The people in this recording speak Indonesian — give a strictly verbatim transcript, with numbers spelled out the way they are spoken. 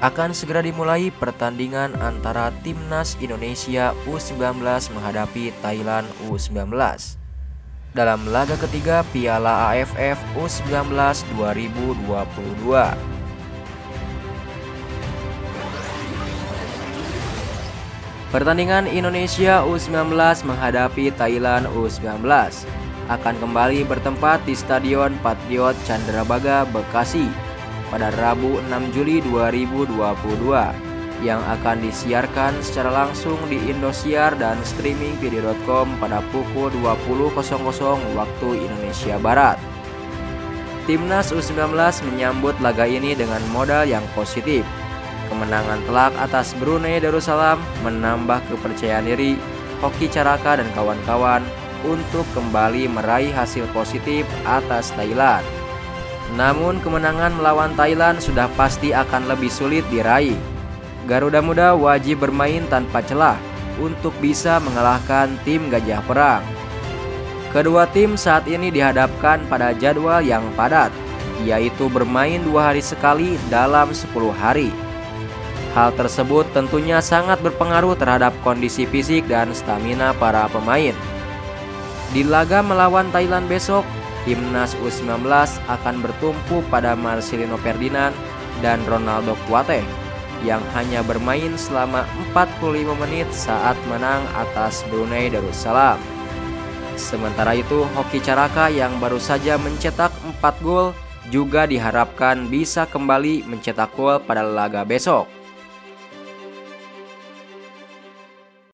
akan segera dimulai pertandingan antara Timnas Indonesia U sembilan belas menghadapi Thailand U sembilan belas dalam laga ketiga Piala A F F U sembilan belas dua ribu dua puluh dua. Pertandingan Indonesia U sembilan belas menghadapi Thailand U sembilan belas akan kembali bertempat di Stadion Patriot Candrabaga, Bekasi pada Rabu enam Juli dua ribu dua puluh dua yang akan disiarkan secara langsung di Indosiar dan streaming video dot com pada pukul dua puluh waktu Indonesia Barat. Timnas U sembilan belas menyambut laga ini dengan modal yang positif. Kemenangan telak atas Brunei Darussalam menambah kepercayaan diri Hoki Caraka dan kawan-kawan untuk kembali meraih hasil positif atas Thailand. Namun kemenangan melawan Thailand sudah pasti akan lebih sulit diraih. Garuda Muda wajib bermain tanpa celah untuk bisa mengalahkan tim Gajah Perang. Kedua tim saat ini dihadapkan pada jadwal yang padat, yaitu bermain dua hari sekali dalam sepuluh hari. Hal tersebut tentunya sangat berpengaruh terhadap kondisi fisik dan stamina para pemain. Di laga melawan Thailand besok, Timnas U sembilan belas akan bertumpu pada Marcelino Ferdinand dan Ronaldo Kuateh yang hanya bermain selama empat puluh lima menit saat menang atas Brunei Darussalam. Sementara itu, Hoki Caraka yang baru saja mencetak empat gol juga diharapkan bisa kembali mencetak gol pada laga besok.